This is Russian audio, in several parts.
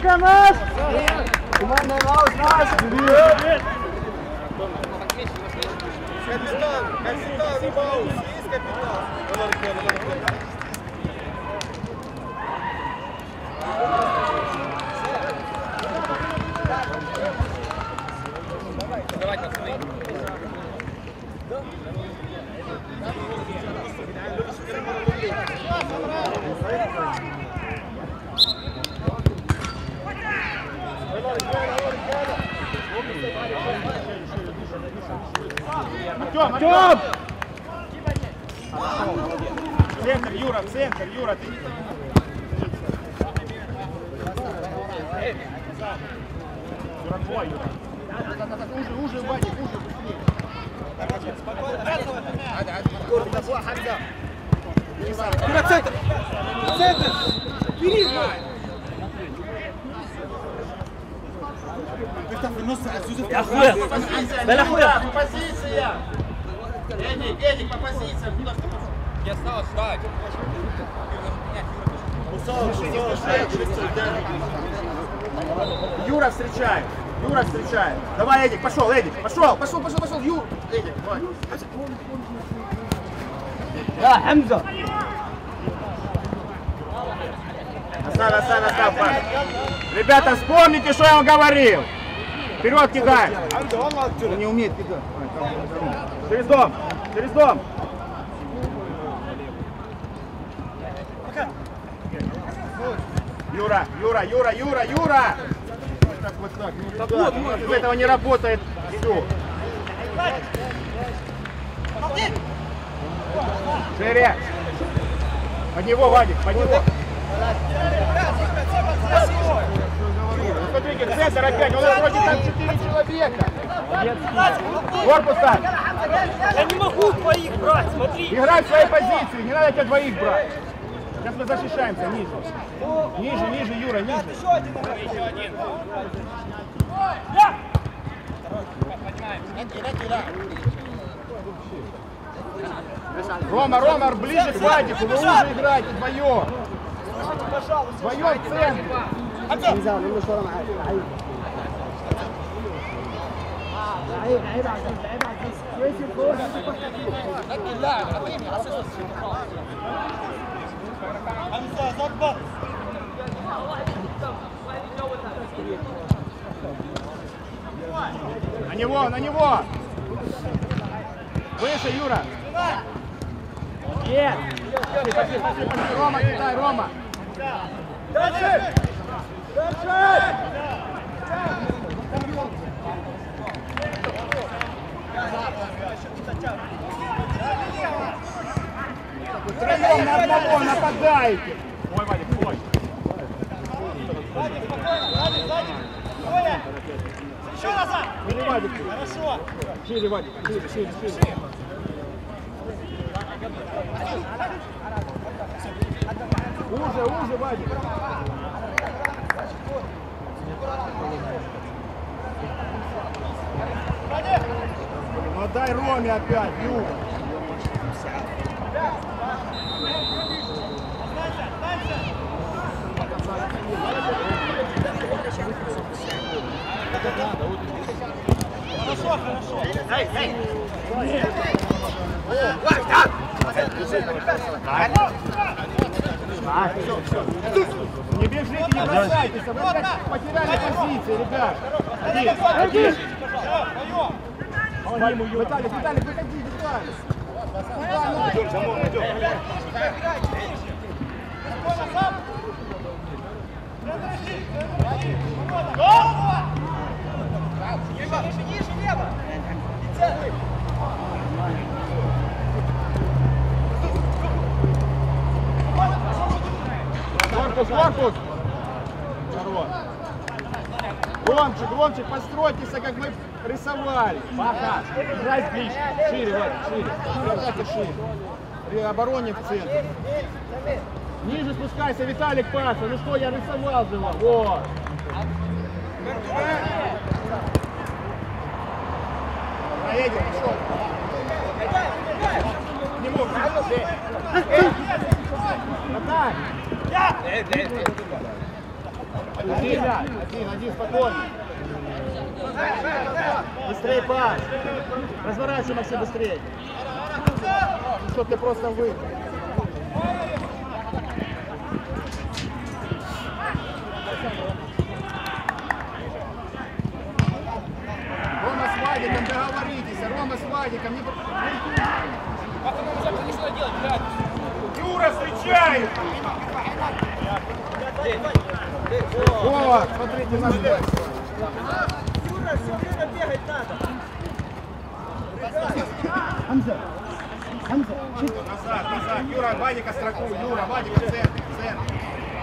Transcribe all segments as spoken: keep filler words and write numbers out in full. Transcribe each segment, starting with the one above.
Атака наш! Команда наш, наш! Капитан, капитан, Рибаус, есть капитан? Давай, пацаны. Артем, Артем! Центр, Юра, в центр, Юра, ты не там. Юра, твой, Юра. Уже, уже, Вадик, уже, быстрее. Юра, центр! Центр! Бери! يا اخويا بلا اخويا По позициям! Эдик, Эдик, по позициям! Куда ты? Я стал ждать. Юра встречает! Юра встречает! Давай, Эдик, пошел, Эдик! Пошел, пошел, пошел, пошел! Юр! Эдик, давай! يا حمزه Оставь, оставь, оставь, Паша! Ребята, вспомните, что я вам говорил! Вперед кидай! Он не умеет кидать. Через дом! Через дом! Юра, Юра, Юра, Юра, Юра! Вот так, вот так. Ну, да, вот, из этого не работает. Все. Шире! Под него, Вадик, под него! Смотрите, центр опять, у нас вроде там четыре человека. Корпус ставь. Я не могу твоих брать, смотри. Играй в своей позиции, не надо тебя двоих брать. Сейчас мы защищаемся ниже. Ниже, ниже, Юра, ниже. Еще один. Еще один. Рома, Рома, ближе к Вадику, вы уже играете вдвоем. Вдвоем в центре. عيب عيب عزيز عيب عزيز كويس الفوز حمزة ظبط. На него, на него. Выше, Юра. Нет. Пошли, пошли, пошли, пошли. Рома, кидай, Рома. Дальше. Дальше. Втроем на одного нападаете. Ой, Вадик, ой. Вадик, спокойно, Вадик, Вадик. Коля. Еще назад. Шире, Вадик. Хорошо. Шире, Вадик, шире, шире, шире. Уже, уже, Вадик. Ну дай Роме опять, Юра. Хорошо, хорошо. Эй, эй. Не бежите, не бросайтесь, вы потеряли позиции, ребят. Один, один. Виталик, Виталик, выходи, Виталик. Пойдем, замок, пойдем. Ниже, ниже, лево. Корпус, корпус. Здорово. Гончик, гончик, постройтесь, как мы рисовали. Пока. Играй ближе. Шире, Вадик, шире. При шире. При обороне в центр. Ниже спускайся, Виталик, Паша. Ну что, я рисовал же вам. Вот. Проедем, пошел. Не мог. Подай. Один, один, один, спокойно. Быстрее пас. Разворачивай, Максим, быстрее. Чтоб ты просто выиграл. Рома с Вадиком, договоритесь. Рома с Вадиком. Не... Юра встречает! О, смотрите, наш бой. Юра, все время бегать надо. Хамза, Хамза, назад, назад. Юра, Вадика страхуй. Юра, Вадика в центр, в центр.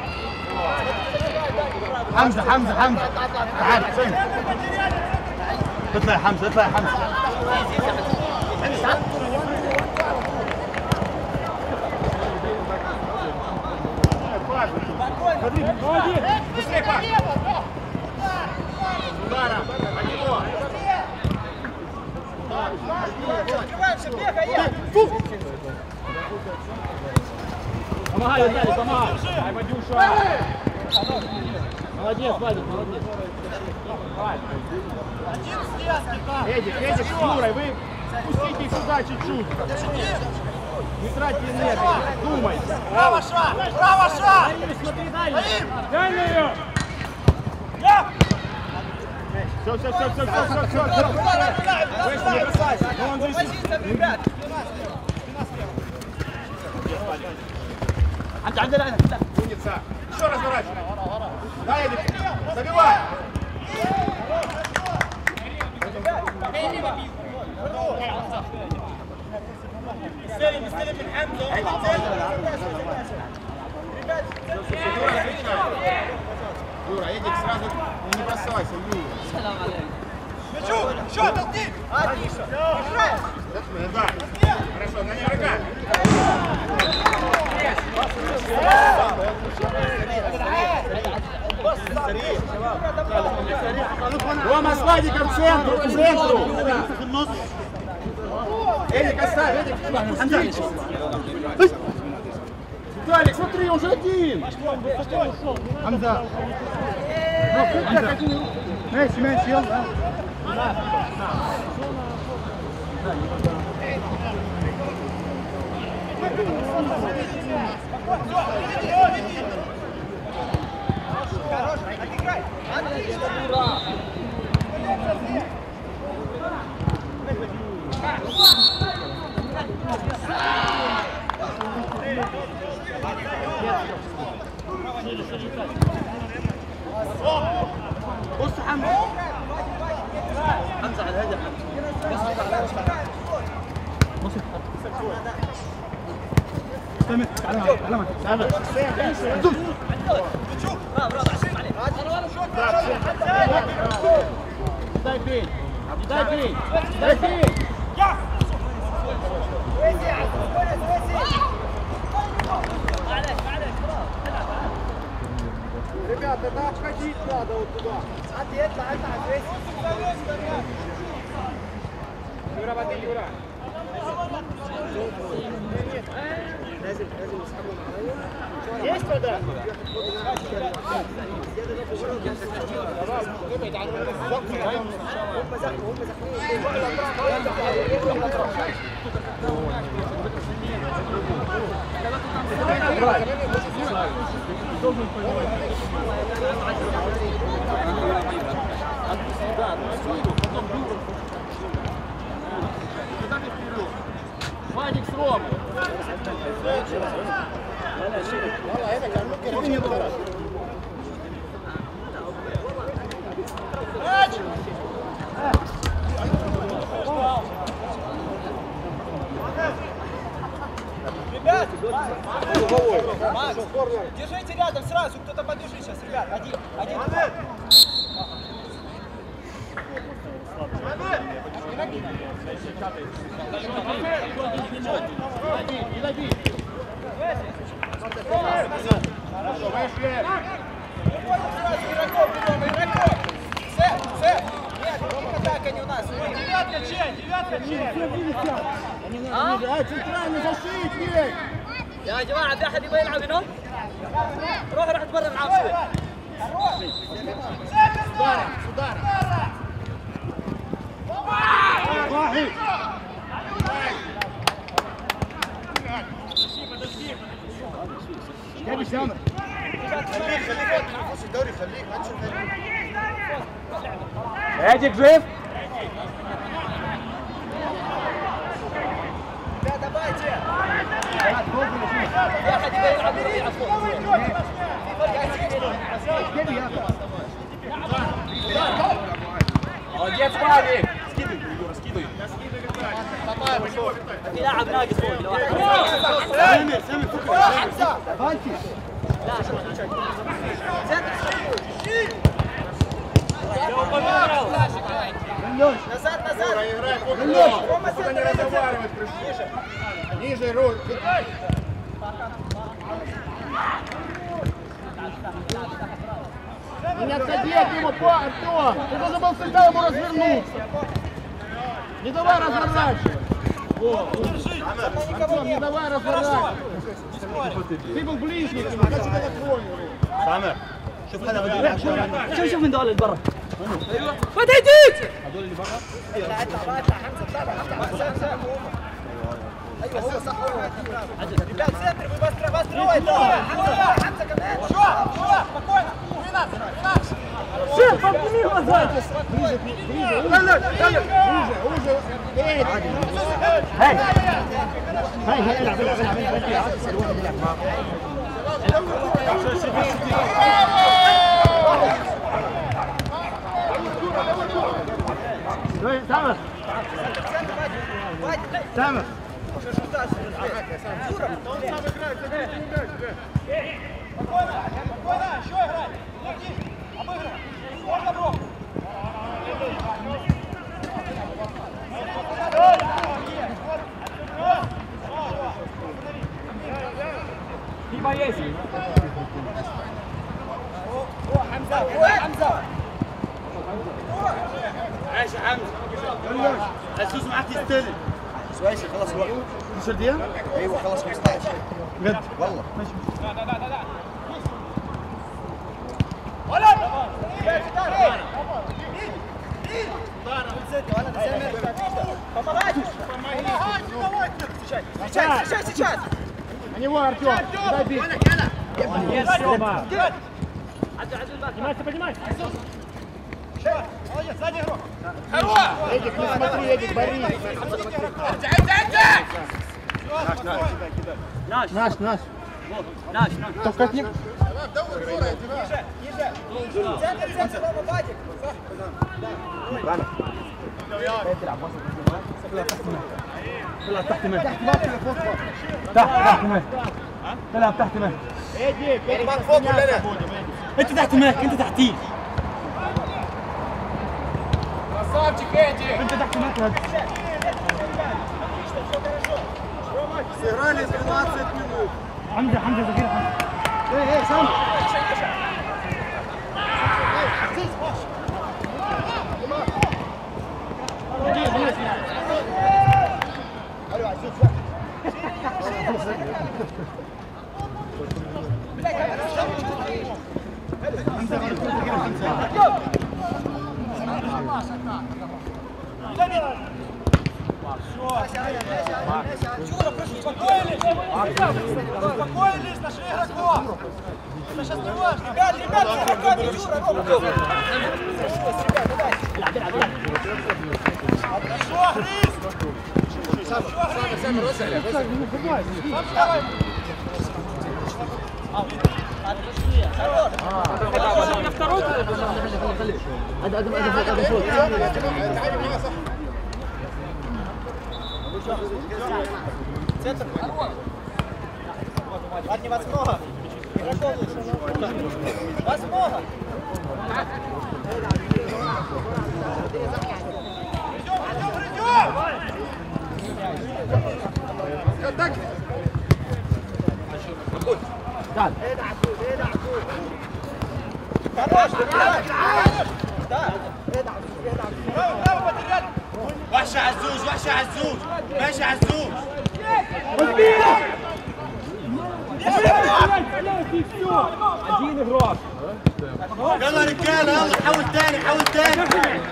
Хамза, Хамза, Хамза. تعال в центр. اطلع يا حمزة، اطلع يا حمزة. Молодец! Быстрее, пас! Ударом! От него! Открываемся, бегай! Помогай, Виталий, помогай! Ай, Вадюша! Молодец, Вадик, молодец! Эдик, Эдик с Юрой, вы спустите их сюда чуть-чуть! Не тратьте энергию, думайте! Право шаг! Право шаг! Дай на ее! Все, все, все, все, все, все, все, все! Выше, не бросайся! Ну он выше! Умница! Еще разворачивай! Дай, Эдик! Забивай! استلم استلم من حمزه Юра, Эдик, сразу не бросайся, Юра. السلام عليكم شوف شوف تقديم Да, хорошо, на игрока. Рома с Вадиком в центру, в центру. Эдик, оставь, Эдик. Виталик, смотри, он же один. Хамза. Меньше, меньше, да? بص حمزة حمزة على الهدف بص استمر على على على دوس дай бей дай бей дай бей Ребята, это обходить надо вот туда. عدي اطلع اطلع Юра, воды, Юра. لازم لازم يسحبوا معايا есть вода ابعد عن هم زحموا هم Вадик с Ромой. والله هنا كان ممكن يضرب Ребят, Макс, держите рядом сразу, кто-то подержи сейчас, ребят, один, один. Хорошо, вышли. Игроков берем, игроков. Сэп, Сэп. Нет, атака не у нас. Девятка, чей, девятка, чей. А, центральный защит, есть. يا جماعة في أحد يبغى يلعب هنا؟ روح روح اتمرن معاهم شوي. ударом, с ударом. خليك خليك خليك الدوري خليك ما تشوف هادي جريف давайте واحد يلعب يلعب молодец, Вадик! Скидывай, Юра, скидывай. في لاعب ناقص فوق لو واحد سامي سامي فكر назад назад Только не разговаривать, ниже руки. Не отходи от него, Артем! Ты должен был всегда ему развернуться. Не давай разворачивать. Артем, не давай разворачивать. Ты был ближний к нему, как тебя накроем. سامر شوف هذا بدي شوف شوف من دول اللي برا ايوه ما تهديك هذول اللي برا اطلع اطلع اطلع حمزه اطلع ايوه هو صح لا سنتر بس بس حمزه كمان شو شو спокойно شوف подними глаза Ближе, ближе, ближе, ближе, эй! هاي هاي هاي العب العب العب العب سامر سامر Дима есть. О, Хамза, о, Хамза. ماشي حمزه السوس معاك يستلم سويشي خلص الوقت عشر دقيقة؟ ايوه خلص خمسطعش بجد؟ والله ماشي لا لا لا لا ولا Сейчас, сейчас, сейчас! На него, Артем! Дай бить! Есть, Рома! Поднимайся, поднимайся! Молодец, сзади игрок! Эдик, не смотри, Эдик, борись! Наш, Наш, наш! наш, наш! Только от них... Ниже, ниже! Центр, центр, Рома, Вадик! Правильно? تلعب تحت مهد تحت تحت مهد تلعب تحت مهد انت تحت مهد انت تحتيه красавчик Эдик انت تحت مهد сыграли двенадцать минут حمزة حمزة صغير حمزة ايه ايه سامي Спокойно, лезь, нашли игроков! Это сейчас не важно! Ребят, ребят, спокойно, Юра, Рома! Ребят, давай! Хорошо, Хрис! Сам, сам, Розаля! Сам давай! Хорош! На второй? هذا هذا هذا هذا فوق Центр. Ладно, вас много. Игроков лучше. Вас много. Придем, придем, придем! Так. Так. Хорош, да. Браво, браво, потеряли. وحش عزوز وحش عزوز ماشي عزوز Один игрок. يلا رجاله يلا حاول تاني حاول تاني.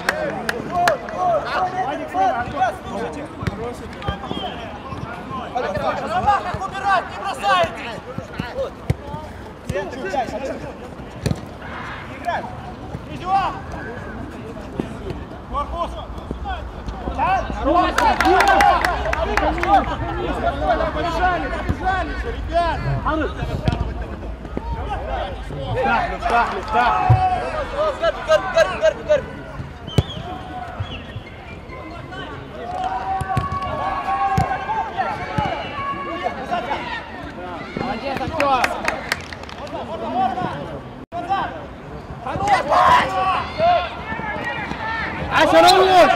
Собака, убирать, не бросайте! Центр, играй! Идем! Корпус! Побежали, побежали, ребят! افتح له افتح له افتح قرب قرب قرب قرب молодец, Артём! عشرة ونص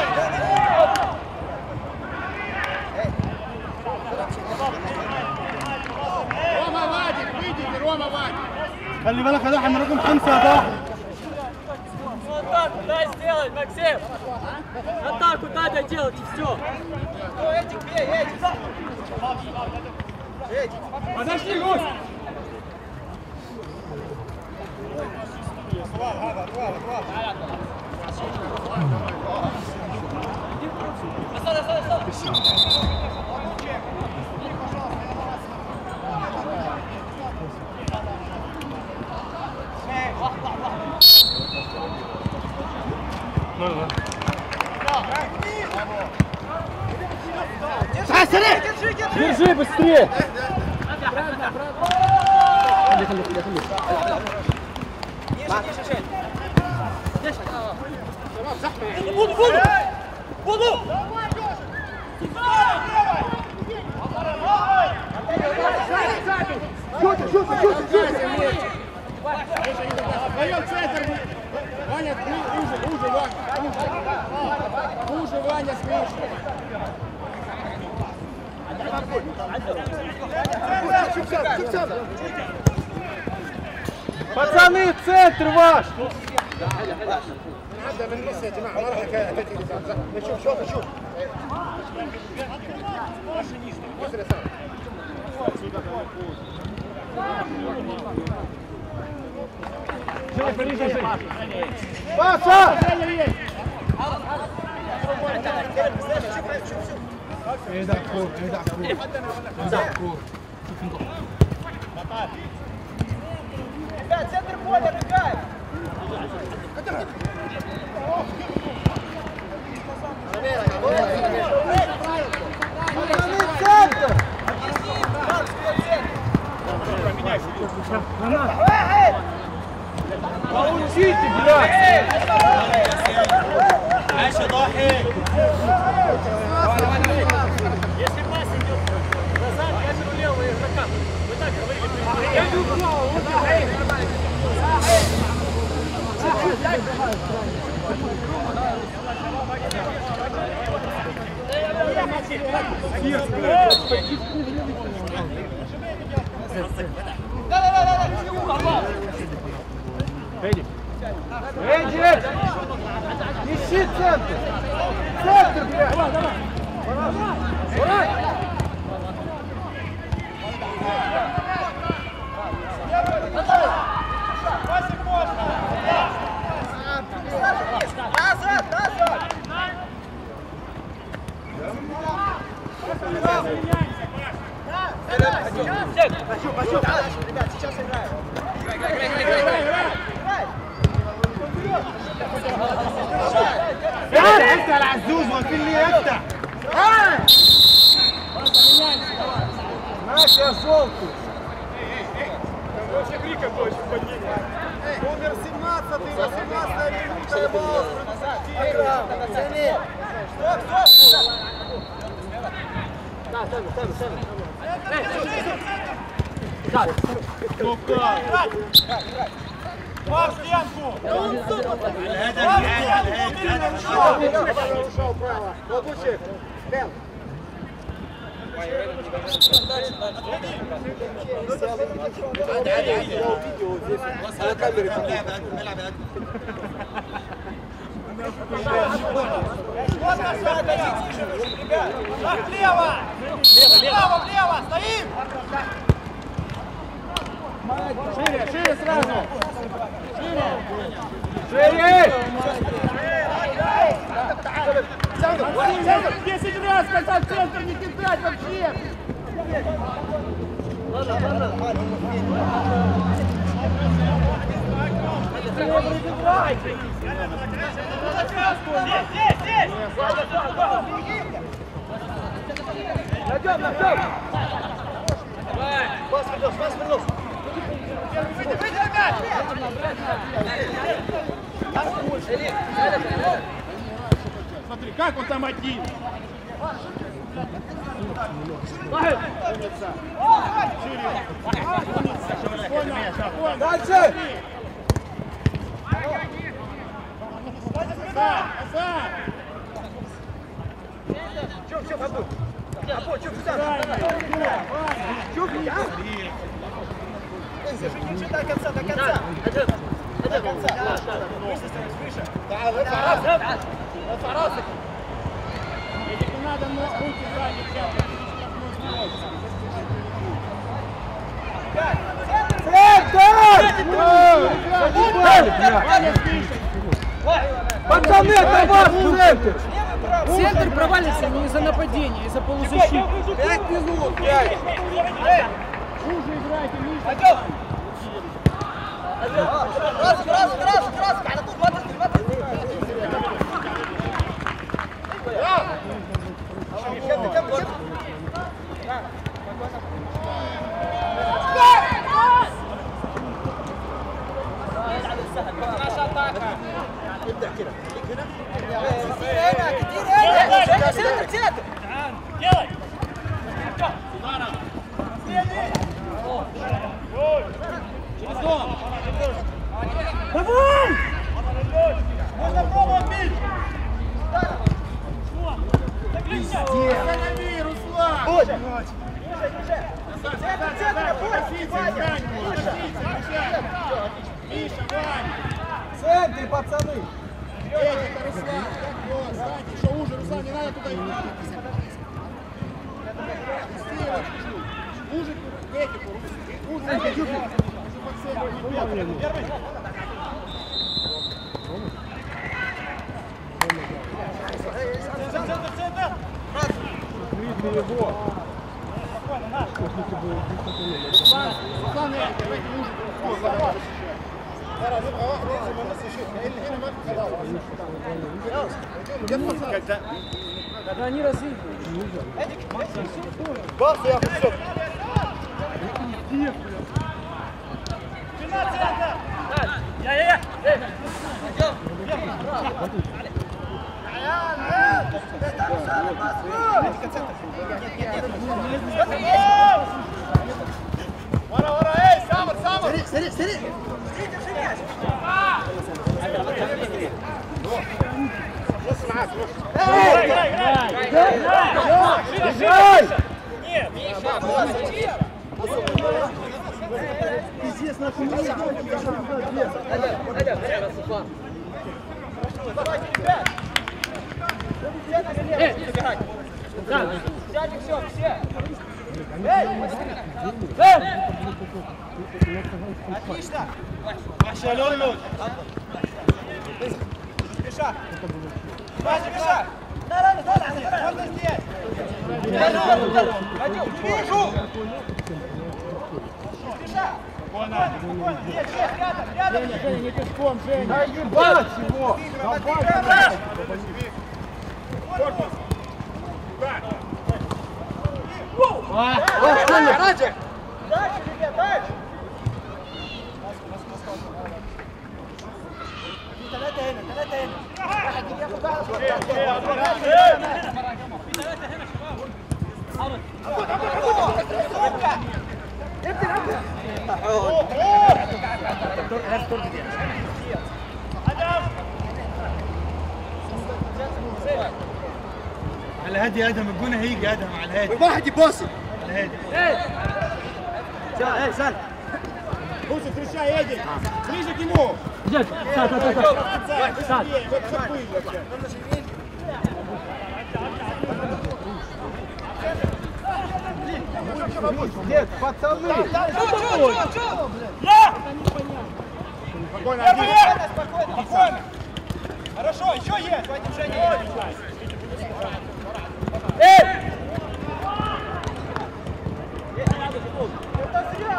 روما وادي выйдите روما вадик. خلي بالك يا ضحى من رقم خمسة يا ضحى. Дай сделать, Максим! Атаку надо делать и все! Эдик, бей, Эдик! Эдик! Подожди, Гусь! Держи, держи! Держи быстрее! Ниже, ниже, Жень! Буду, буду! Буду! Шутер, шутер, шутер, шутер! Вдвоем центр! Ваня, уже, уже, Ваня! Уже, уже Ваня с Мишей! Пацаны, центр ваш! عدى من النص يا جماعه ما راح نشوف شوط نشوف باشا ايه كور ايه كور ايه كور Ребят, центр поля, ребят! Получите, блядь! ماشي ضاحي. Если пас идет назад, я беру левого игрока. Вы так говорили. Я иду вправо. Эдик! Эдик! Ищи центр! Центр, блядь! Давай, давай! Давай! Назад, назад! Пошел, пошел, ребят, сейчас играем. Играй, играй, играй, играй, играй! تعال اسال عزوز وقت لي افتح ها ماشي يا Желтый. Больше крика больше подними. Номер семнадцать, восемнадцать минута его. Стоп, стоп! Да, сами, сами, сами. Ну как? Марш, стенку! Ушел право. Ладучек. Бел. Влево! Влево, влево! Стоим! Шире, шире сразу! Шире! Шире! Десять раз сказал центр не кидать вообще! Найдем, найдем! Пас вернулся, пас вернулся! Смотри, как он там один? Дальше! Чук, чук, Абу! Абу, чук, сюда! Чук, я! Держи до конца, до конца! До конца! Выше, выше! Да, выше! Если не надо, но руки сзади, сейчас. Пацаны, это вас, центр! Центр провалится не из-за нападения, из-за полузащиты. Пять минут, пять! Хуже играйте, Миша! Раз, раз, раз, раз! على طول بطل بطل كمل كمل كمل ابدأ كده كتير هنا كتير هنا سنتر سنتر Делай! Давай! Можно пробовать бить! Останови, Руслан! Боже! Центр, центр, Ваня! Миша, Ваня! Центр, пацаны! Это Руслан! Вот, сзади, еще уже, Руслан, не надо туда идти! Уже, Петику, уже, Петику! Первый! Центр, центр! Видно его! Спокойно, наш! Руслан, Руслан, давайте мужик! Когда? Когда они разыгрывают. Бас, я все. Я-я-я! Вара, вара, эй, Самар, Самар! Смотри, смотри, смотри! Играй, играй! Играй! Играй! Нет! Пиздец, нахуй, не давайте, ребят! Эй, забегать! Взяли все, все! Эй! Эй! Отлично! Маша, Лёль! Миша! Маша, Миша! Да, да, да, да, можно здесь! Пойдем, не вижу! Миша! Спокойно, спокойно, здесь, здесь, рядом, рядом! Женя, Женя, не пешком, Женя! Да ебать его! Давай! Корпус! Так! Дальше! Дальше, ребят, дальше! ثلاثة هنا، ثلاثة هنا. واحد ياخد على هادي ادهم الجون هيجي ادهم على الهادي واحد يباصي على الهادي ايه سهل Лучше встречай, Эдик! Ближе к нему! Сад, сад, сад, сад. Сад. Вот забыл вообще! Дед, пацаны! Спокойно, Спокойно, Андрей. спокойно, спокойно! Хорошо, еще есть! Два движения есть! Эй! Это зря!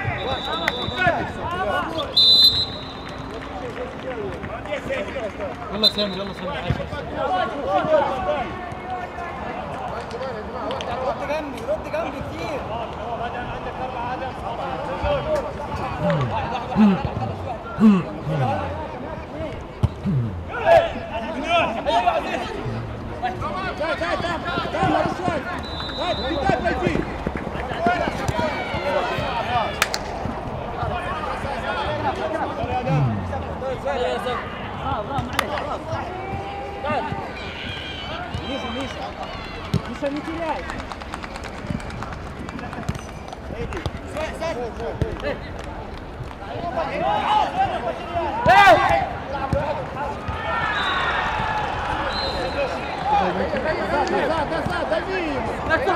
يلا سامر يلا سامر رد جنبي رد جنبي كتير Миша, Миша. Миша, не теряй. Назад, назад, дави ему.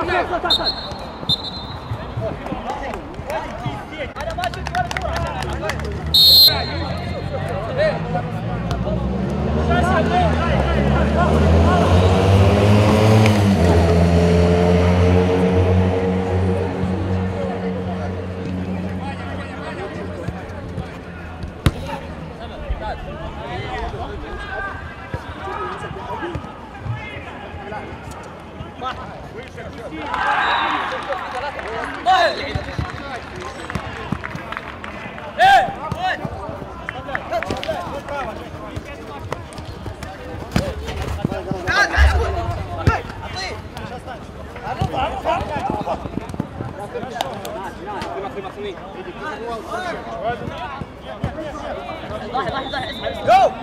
Go!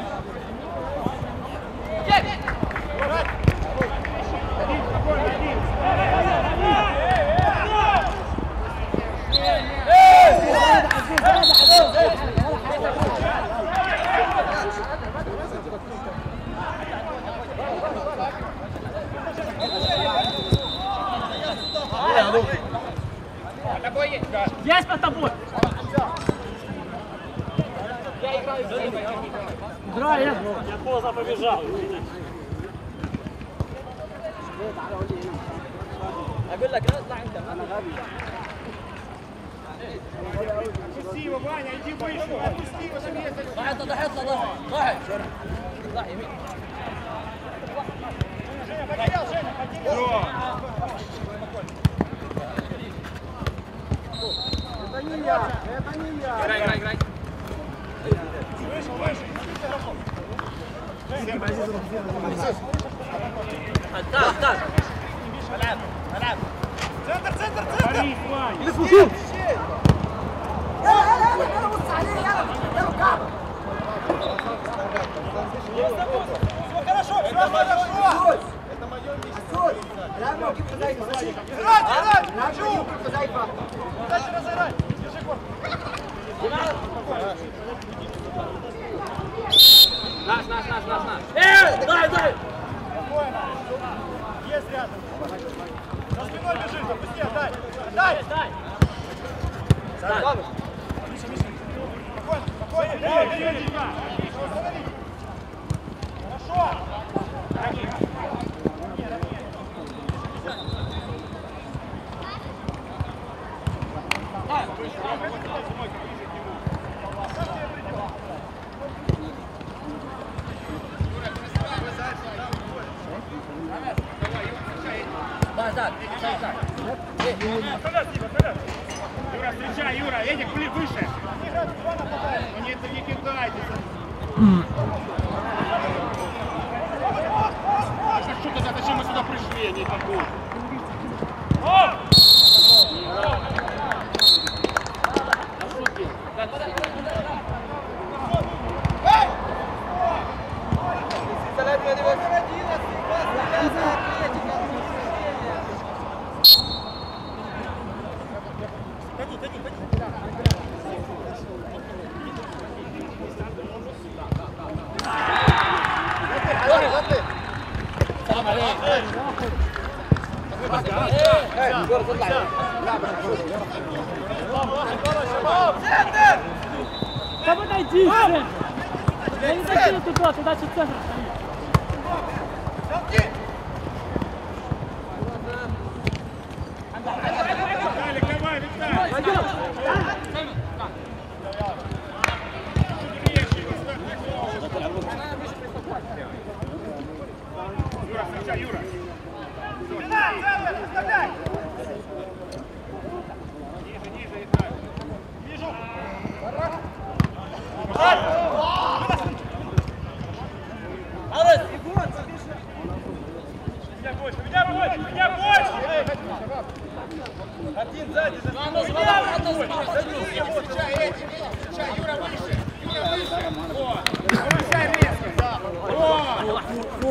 Есть под тобой! Я играю, играю. Я поздно побежал. اقول لك لا اطلع انت انا غبي Отпусти его, Ваня, иди выше. Отпусти его, чтобы я зашел. ضحي ضحي ضحي ضحي ضحي يمين Женя, потерял, Женя, потерял. это не я это не я Играй, играй, играй. Выше, выше. Так, так. Центр, центр, центр. все хорошо все хорошо это мое место играть играть хочу дальше разыграть держи корпус Наш, наш, наш, наш, наш. Эй, дай, дай. Спокойно. Есть рядом. За спиной бежит, опусти, дай. Дай. Дай. Миша, Миша. Спокойно, спокойно. Бей, бей, бей. Хорошо. так так так так Юра, встречай, Юра, Эдик, были выше. Ну нет, не кидайтесь. Что тогда, зачем мы сюда пришли, а не такой? Да подойди, центр! Я не закину туда, ты дальше центр стоишь. Виталик, давай, Виталик! Пойдем! Юра, встречай, Юра! Оставляй! Ниже, ниже, Виталик! Вижу! Меня больше, меня больше, меня больше! Один сзади, за Ну, Встречай, Эдди, встречай, Юра выше! Юра выше! О! Повышай резко! Да! О!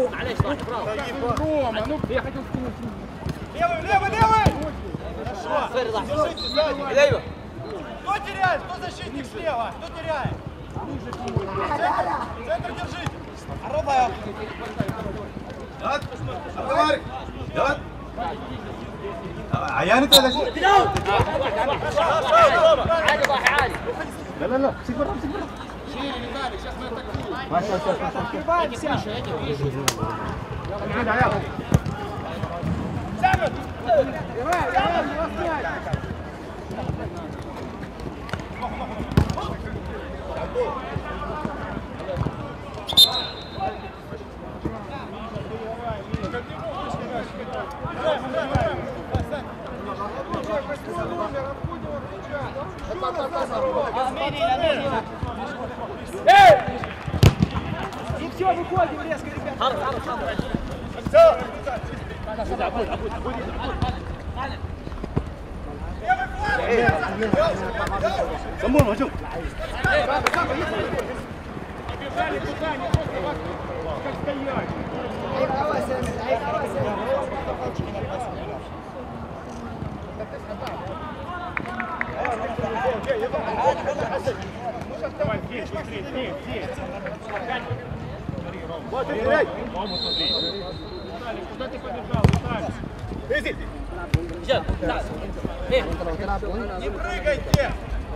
Рома, ну я хотел скинуть. Левый, левый, левый! Хорошо! Держите сзади! Кто теряет? Кто защитник слева? Кто теряет? Центр, центр держите! Арабая! Yat. Var. Yat. Ayağını tut. لا لا لا سيب برا سيب برا شيل لذلك сейчас мы атакуем И все, выходим резко, ребята. Самой возьмем. Побежали туда, не просто вас как стоять! Давай, здесь, быстрее, здесь, здесь. Вот, теряй. Рому смотри. Виталик, куда ты побежал, Виталик? Не прыгайте!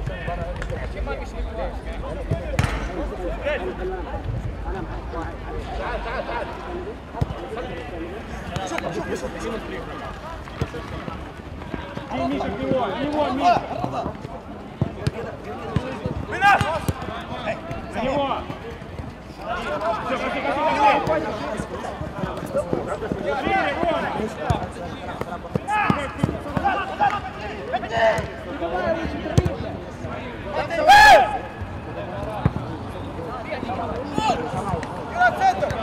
И Миша, в него, в него, Миша. За него. Все, пошли, пошли, пошли. Шире, Рома. Игра центр!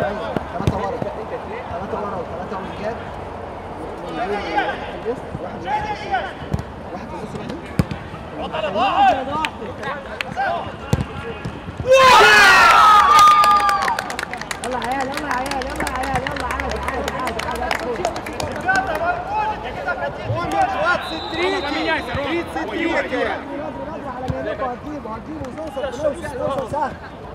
يلا عيال يلا عيال يلا عيال يلا عادي عادي عادي عادي Ребята, вы можете когда хотите! двадцать три! Поменяйся, Рома. тридцать три! على مهلكه هتجيبه هتجيبه ونوصل ونوصل نوصل سهل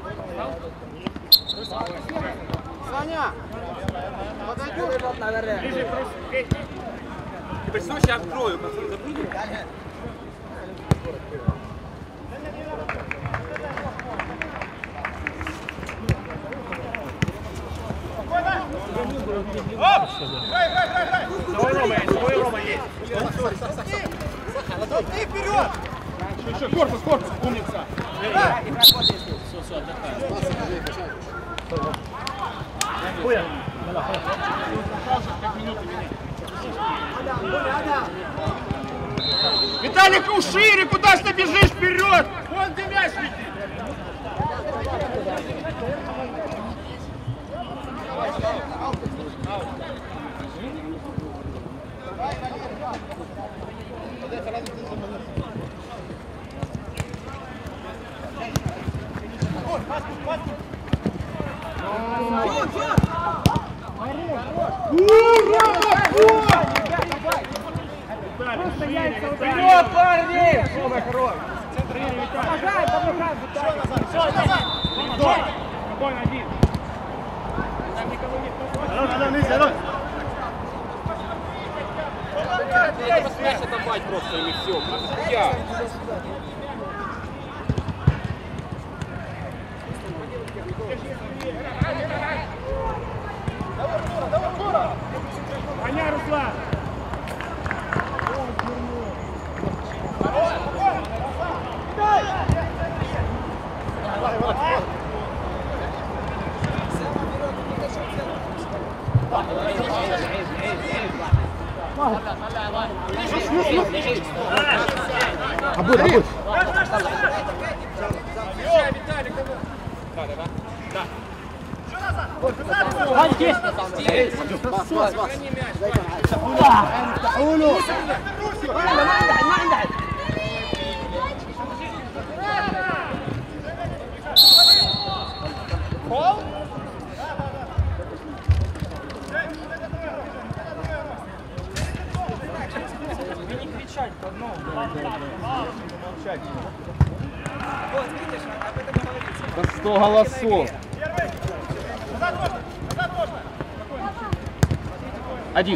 Саня! Подойдешь? Ближе, просто. Теперь снова я открою, пацаны, запрыгну. Оп! Играй, играй, играй, играй! Свой Рома есть, свой Рома есть. Толкни вперед! Еще корпус, корпус, умница. Виталик, ушире, куда ж ты бежишь вперед? Вон где мяч летит. Просто яйца вот Вперед, парни! Шире, Виталик. Помогаем, помогаем, Виталий. Спокойно, один. Там никого нет. Алон, Алон, Алон. Надо мяч отобрать просто или все. Я. Коня, Руслан! Обуд, обуд. Ваньки! Да сто голосов. Один.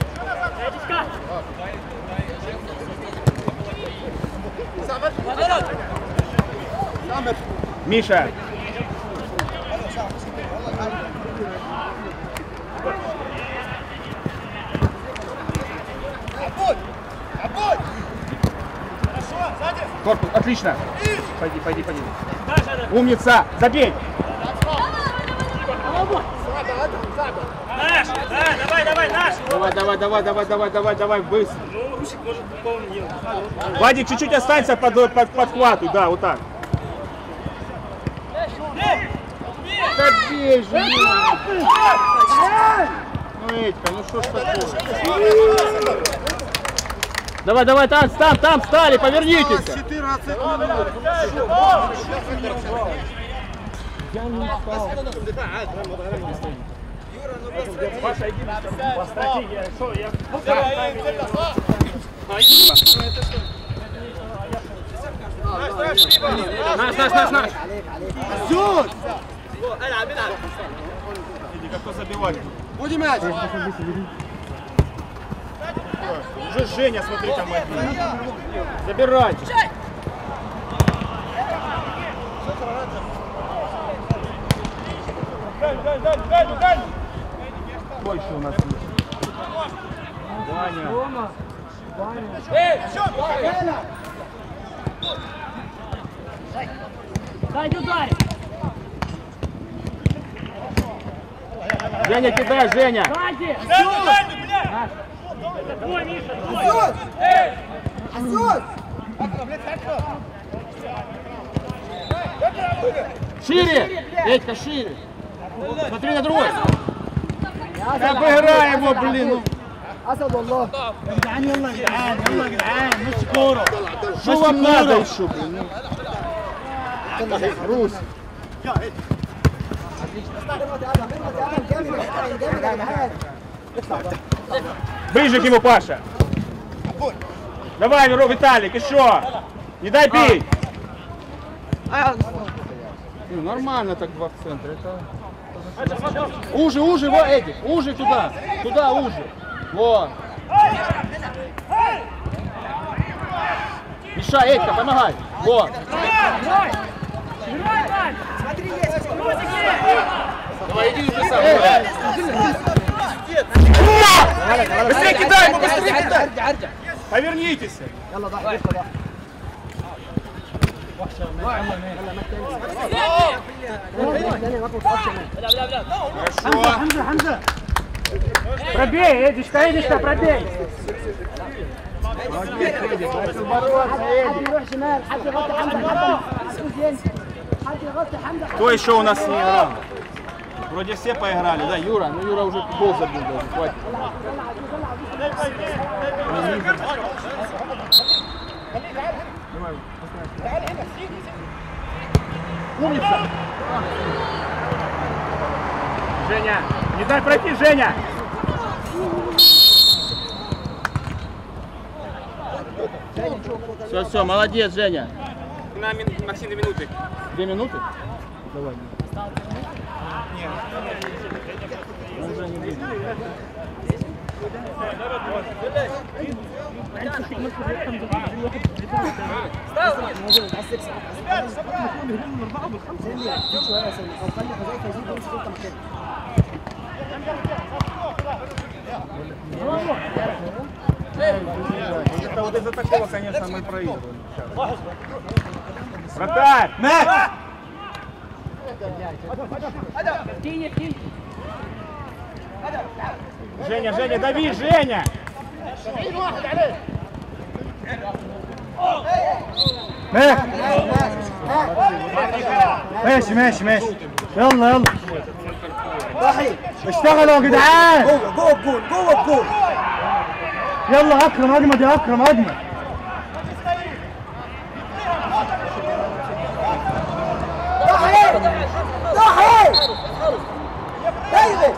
Миша. Корпус, отлично. Пойди, пойди, пойди. Умница, забей. Наш! Да, давай, давай, наш! Давай, давай, давай, давай, давай, давай, давай, быстро. Ну, Русик может полный. Вадик, чуть-чуть останься под, под подхвату, да, вот так. Да бей же! Ну, Этька, ну что ж такое? Давай, давай, там, там, там, встали, повернитесь! четырнадцать минут. Я не устал. Паша, иди по стратегии. Что, я... Наш, наш, наш, наш! Зюд! Иди, как кто забивать? Будь мяч! Уже Женя, смотри, там один. Забирайте. Больше у нас есть. Ваня. Рома. Ваня. Дай ударь. Женя, кидай, Женя. Сзади. Твой, Миша! Зюд! Зюд! Шире! Этька, шире! Смотри на другой! Обыграй его, блин! Ну. اسد والله يا جدعان يلا يا جدعان يلا يا جدعان مش كوره Что вам надо еще, блин? Русь! Ближе к нему, Паша! Давай, Веро, Виталик, еще! Не дай бить! Ну, нормально так два в центре. Это... Уже, уже, вот эти, уже туда, туда, уже. Вот. Миша, Эдька, помогай. Вот. Давай, иди уже сам. Быстрее кидай ему, быстрее кидай. Повернитесь. Хорошо. Хамза, Хамза. Пробей, Эдичка, Эдичка, пробей. Кто еще у нас не играл? Вроде все поиграли, да, Юра? Ну Юра уже гол забил даже, хватит. Умница! Женя, не дай пройти, Женя! Все, все, молодец, Женя. На мин... Максим, две минуты. Две минуты? Давай. Нет. Это вот из-за такого, конечно, мы проигрываем. Вратарь! مات Женя, Женя, дави, Женя! مات ماشي ماشي ماشي يلا يلا ضحي اشتغلوا يا جدعان جوه جوه الجول جوه الجول يلا اكرم اجمد يا اكرم اجمد ضحي ضحي ايوه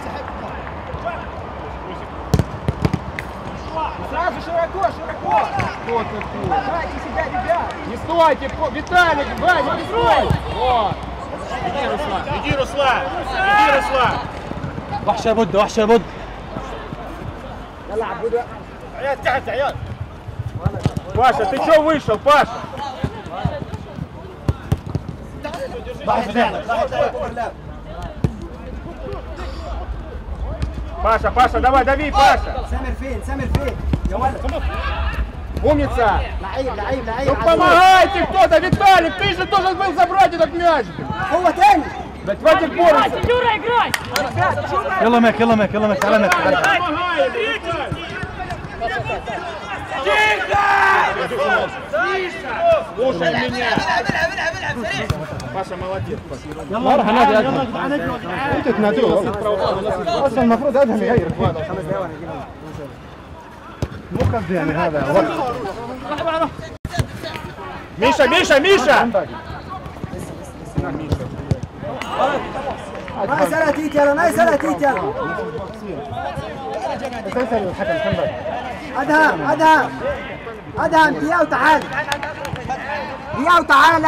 Сразу широко, широко! Что такое? Дайте себя, ребят! Не стойте! Виталик, Ваня, не стой! Вот! Иди, Руслан! Иди, Руслан! Иди, Руслан! وحشه يا بود وحشه يا بود يلا عبود عيال تحت عيال Паша, ты что вышел, Паша? ضحي فتح Паша, Паша, давай, дави, Паша! سامر فين سامر فين يا ولد Умница! لعيب لعيب Ну لعيب помогайте кто-то, Виталик, ты же должен был забрать этот мяч! هو تاني Да хватит бороться! Юра, играй! يلا ماك يلا ماك يلا ماك تعالى ماك Слушай меня! Паша молодец, Паша. يلا روح نادي ادهم انت تناديه اصلا المفروض ادهم يغير مو قصدي يعني هذا وقت Миша, Миша, Миша! ما يسألها تيت يلا ما يسألها تيت يلا ادهم ادهم ادهم دقيقة وتعال دقيقة وتعالى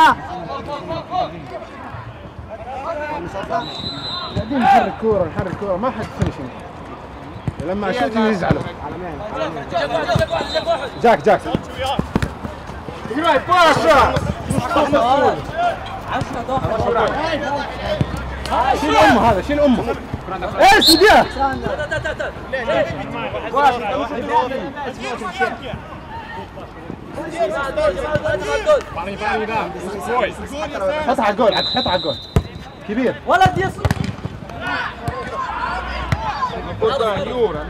قاعدين نحرك كورة نحرك كورة ما حد فينشنج لما اشوفهم يزعلوا جاك جاك Играй, Паша! شيل امه هذا شيل امه ايش ده حط على الجول حط على الجول كبير ولد يصل Куда, Юра?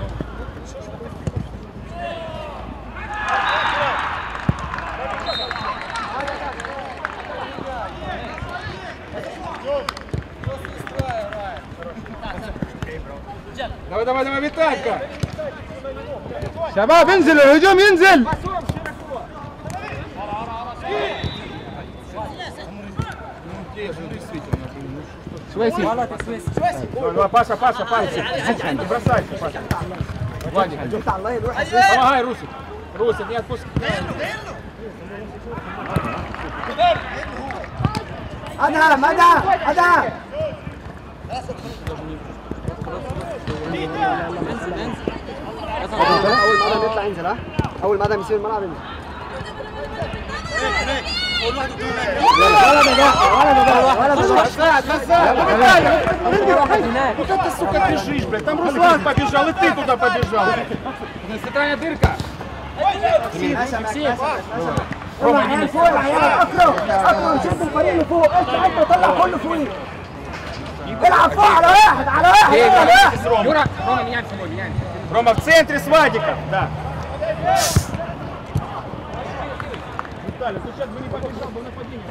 Давай, давай, давай, Виталька! شباب انزل الهجوم ينزل Свейси! Давай, Паша, Паша, Паша! Бросайся, Паша! Владик, помогай, Русик! Русик, не отпускай! ادهم ادهم ادهم اول ما ادهم يطلع ينزل ها اول ما ادهم يصير الملعب ينزل ولد ده ولد ده ولد ده Назад, назад! Ну, Виталик! Ну, как ты, сука, бежишь, блядь? Там Руслан побежал, и ты туда побежал! Центральная дырка! روما من فوق اكرم اكرم شد الفريق لفوق اطلع انت طلع كله فوق العب فوق على واحد على واحد على واحد Юра, Рома, меняем собой, меняем. Рома в центре с Вадиком, да. Виталий, ты сейчас бы не побежал бы в нападение.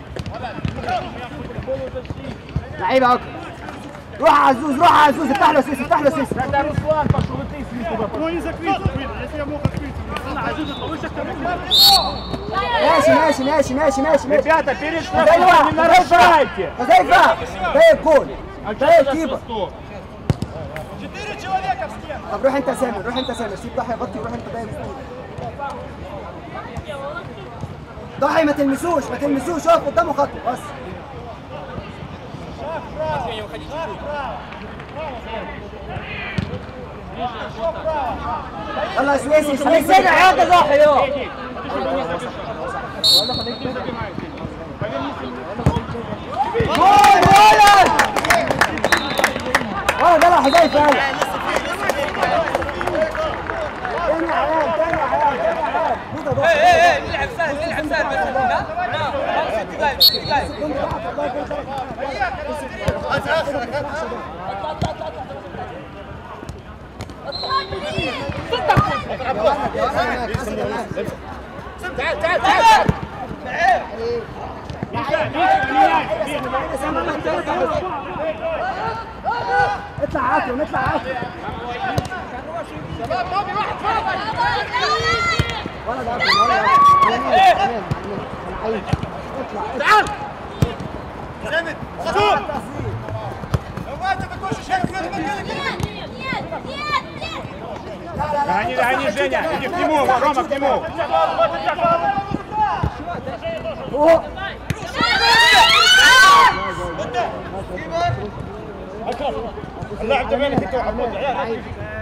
لعيبه اكرم روح عزوز روح عزوز افتح له سيس افتح له سيس Это Руслан пошел, и ты с ним туда пошел. Ну не закрыть, если я мог открыть. ماشي ماشي ماشي ماشي ماشي ماشي Ребята, перед штрафом не нарушайте! حذيفه ده الجول ده الكيبر Четыре человека в стену. طب روح انت سامر روح انت سامر سيب ضحي يغطي وروح انت دايم ضحي ما تلمسوش ما تلمسوش اقف قدامه خطوه بس يلا سويسي خليك سنة عادة ضاحي يو جول ولد ولد يلا حذيفة يلا تاني عيال تاني عيال تاني عيال ايه ايه ايه نلعب سهل نلعب سهل بس لا لا ست دقايق ست دقايق تعال تعال تعال اطلع عاكم اطلع عاكم شباب بابي واحد فاضي ولد عاكم ولد عاكم اطلع تعال جامد خطوط لو ما تبكوش شيء في Гони, гони, Женя, иди к нему, Рома, к нему. اللاعب تبعنا في توعب موضع عيال.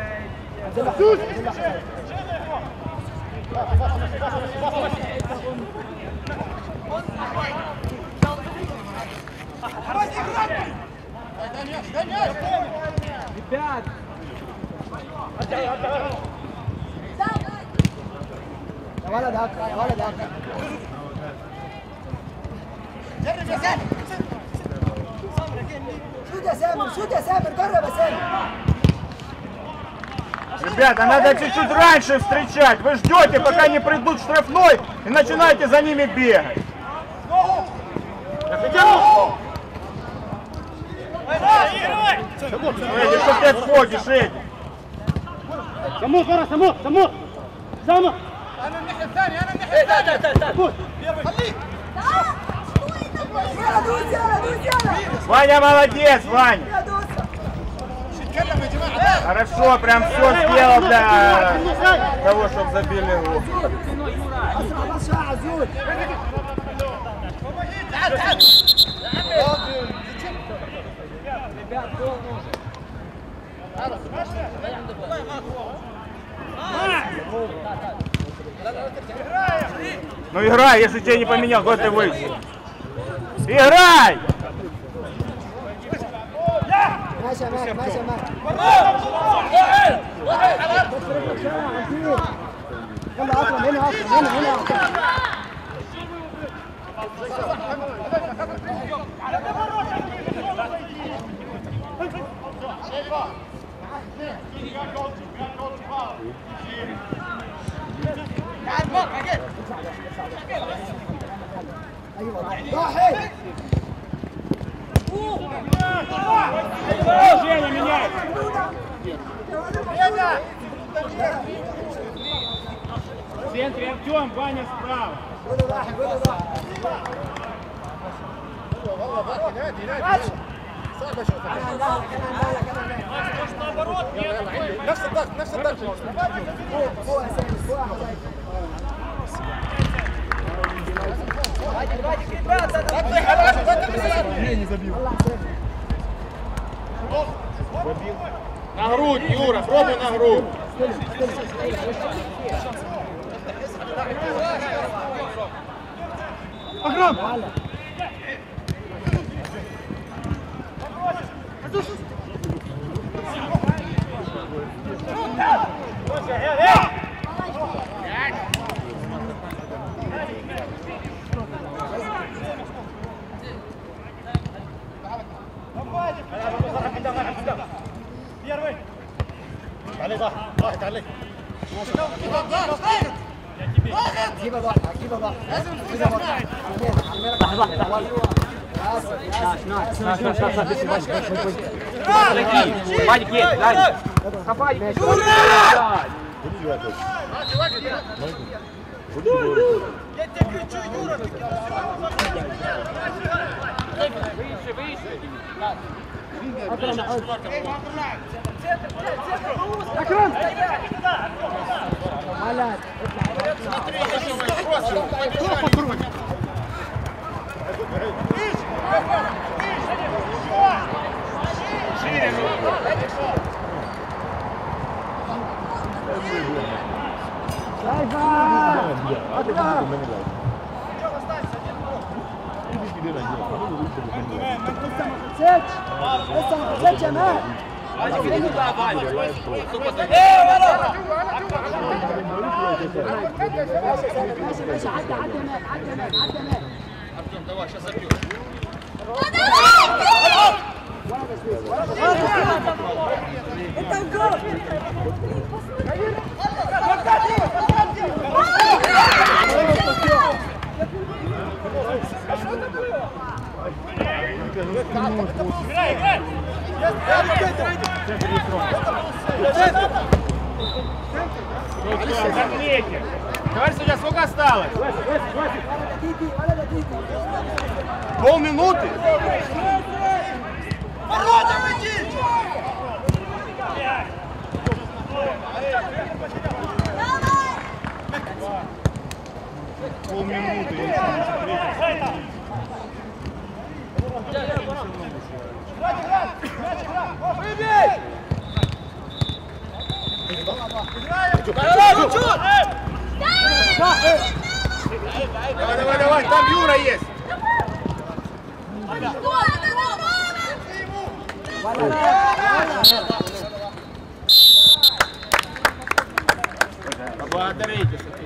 رجال يا ولد هكا يا ولد هكا جرب يا سامر شوت يا سامر شوت يا سامر جرب يا سامر Ребята, надо чуть-чуть раньше встречать. Вы ждете, пока не придут в штрафной и начинаете за ними бегать. Эдди, что ты отходишь, Эдди? سموه فرح سموه سموه سامر انا الناحيه الثانيه انا الناحيه تعال تعال تعال خليك يلا دوس يلا دوس يلا Ваня молодец, Ваня. يا دوس اتكلم يا جماعه Хорошо, прям все сделал для того, чтобы забили гол. اسرع بس يا عزوز تعال تعال Ну играй, если тебя не поменял, куда ты вышел? Играй! ماشي يا مان ماشي يا مان يلا اكرم هنا اكرم هنا هنا اكرم ايوه ضاحي Женя, меняй! В центре Артем, Ваня справа. ولا واحد ولا واحد والله باقي نادي نادي صعب اشوفك نفس الضغط نفس الضغط فوق فوق يا سامي فوق يا На грудь, Юра, пробуй на грудь. اكرم عليه ضاحك ضاحك عليك جيبها ضاحك جيبها ضاحك لازم جيبها ضاحك لحظة لحظة Вадик есть, Вадик. Копай. Я тебе кричу, Юра, Выше, выше. اكرم اكرم ولد لسه ما خلصتش يا مان. ماشي عدى عدى مان عدى مان عدى مان. انت الجول. Товарищ судья, сколько осталось? Полминуты? Полминуты. Выбей! Давай, давай, давай, там Юра есть. Поблагодарите.